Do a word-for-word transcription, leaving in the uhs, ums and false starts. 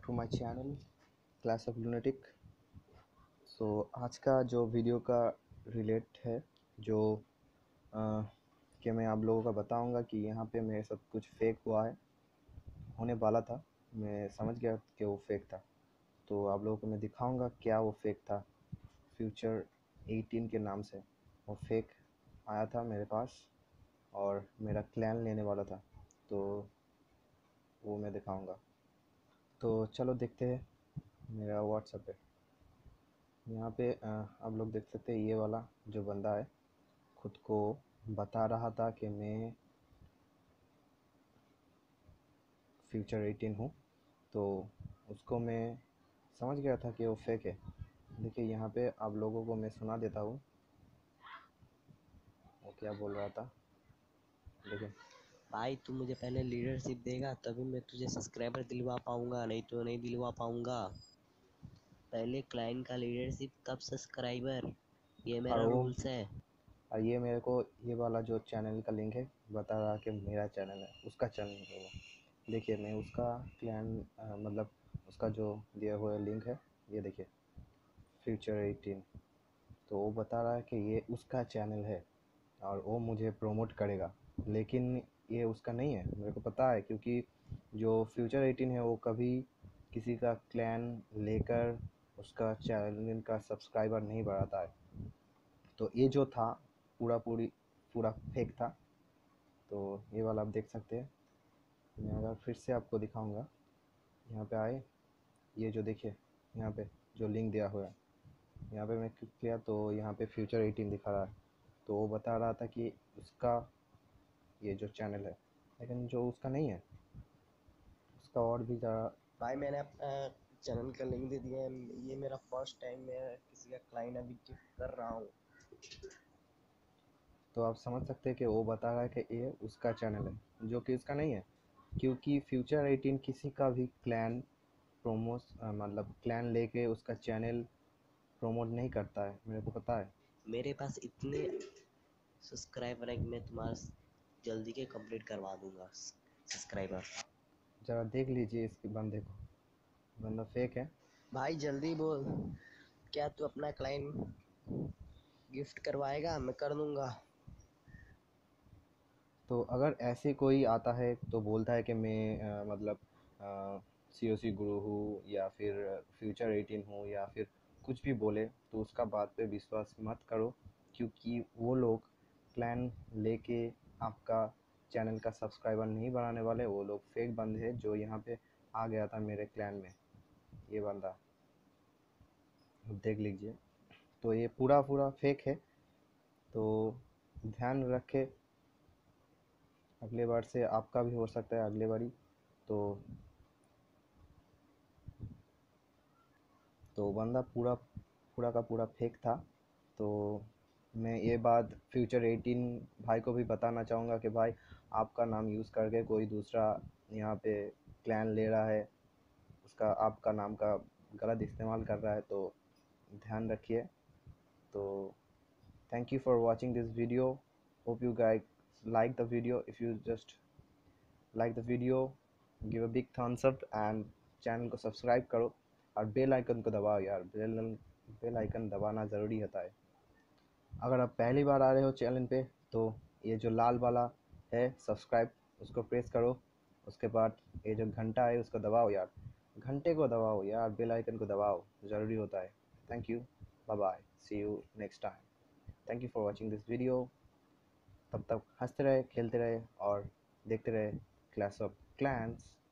To my channel class of lunatic. So आज का जो वीडियो का रिलेट है जो आ, कि मैं आप लोगों का बताऊंगा कि यहाँ पे मेरे साथ कुछ फेक हुआ है, होने वाला था। मैं समझ गया कि वो फेक था, तो आप लोगों को मैं दिखाऊंगा क्या वो फेक था। फ्यूचर एटीन के नाम से वो फेक आया था मेरे पास और मेरा क्लैन लेने वाला था, तो वो मैं दिखाऊंगा। तो चलो देखते हैं मेरा व्हाट्सएप पे। यहाँ पे अ, आप लोग देख सकते हैं, ये वाला जो बंदा है खुद को बता रहा था कि मैं फ्यूचर एटीन हूँ, तो उसको मैं समझ गया था कि वो फेक है। देखिए यहाँ पे आप लोगों को मैं सुना देता हूँ वो क्या बोल रहा था। देखिए, भाई तू मुझे पहले लीडरशिप देगा तभी मैं तुझे सब्सक्राइबर दिलवा पाऊंगा, नहीं तो नहीं दिलवा पाऊंगा। पहले क्लाइंट का लीडरशिप तब सब्सक्राइबर, ये और मेरा वो रूल्स है। और ये मेरे को ये वाला जो चैनल का लिंक है बता रहा कि मेरा चैनल है, उसका चैनल है वो। देखिए मैं उसका क्लैन मतलब उसका जो दिया हुआ लिंक है, ये देखिए फ्यूचर एटीन। तो वो बता रहा है कि ये उसका चैनल है और वो मुझे प्रमोट करेगा, लेकिन ये उसका नहीं है। मेरे को पता है, क्योंकि जो फ्यूचर एटीन है वो कभी किसी का क्लैन लेकर उसका चैनल का सब्सक्राइबर नहीं बढ़ाता है। तो ये जो था पूरा पूरी पूरा फेक था। तो ये वाला आप देख सकते हैं। मैं अगर फिर से आपको दिखाऊंगा, यहाँ पे आए, ये जो देखिए यहाँ पे जो लिंक दिया हुआ है, यहाँ पे मैं क्लिक किया तो यहाँ पे फ्यूचर एटीन दिखा रहा है। तो वो बता रहा था कि उसका ये जो चैनल है, लेकिन जो उसका नहीं है, उसका और भी ज़्यादा। भाई मैंने अपना चैनल का लिंक दे दिया है। ये मेरा फर्स्ट टाइम मैं किसी का क्लाइंट अभी गिफ्ट कर रहा हूँ। तो आप समझ सकते हैं कि वो बता रहा है कि ये उसका चैनल है, जो कि उसका नहीं है, क्योंकि फ्यूचर एटीन किसी का भी क्लैन प्रोमोस मतलब क्लैन लेके उसका चैनल प्रमोट नहीं करता है, मेरे को पता है। मेरे पास इतने सब्सक्राइबर है कि मैं तुम्हारा जल्दी के कंप्लीट करवा दूंगा सब्सक्राइबर। ज़रा देख लीजिए इसके बंदे को, बंदा फेक है। भाई जल्दी बोल, क्या तू अपना क्लाइंट गिफ्ट करवाएगा? मैं कर दूंगा। तो अगर ऐसे कोई आता है तो बोलता है कि मैं अ, मतलब सी ओ सी गुरु हूँ या फिर फ्यूचर एटीन हूँ या फिर कुछ भी बोले, तो उसका बात पे विश्वास मत करो, क्योंकि वो लोग प्लान लेके आपका चैनल का सब्सक्राइबर नहीं बढ़ाने वाले। वो लोग फेक बंदे हैं। जो यहाँ पे आ गया था मेरे क्लैन में, ये बंदा देख लीजिए, तो ये पूरा पूरा फेक है। तो ध्यान रखें, अगले बार से आपका भी हो सकता है अगले बारी। तो तो बंदा पूरा पूरा का पूरा फेक था। तो मैं ये बात फ्यूचर एटीन भाई को भी बताना चाहूँगा कि भाई, आपका नाम यूज़ करके कोई दूसरा यहाँ पे क्लैन ले रहा है, उसका आपका नाम का गलत इस्तेमाल कर रहा है, तो ध्यान रखिए। तो thank you for watching this video. Hope you guys like the video. If you just like the video, give a big thumbs up and channel को सब्सक्राइब करो और बेल आइकन को दबाओ यार। बेल बेल आइकन दबाना ज़रूरी होता है। अगर आप पहली बार आ रहे हो चैनल पे, तो ये जो लाल वाला है सब्सक्राइब, उसको प्रेस करो। उसके बाद ये जो घंटा है उसको दबाओ यार, घंटे को दबाओ यार, बेल आइकन को दबाओ, ज़रूरी होता है। Thank you, bye bye, see you next time. Thank you for watching this video. तब तक हंसते रहे, खेलते रहे और देखते रहे क्लैश ऑफ क्लैंस।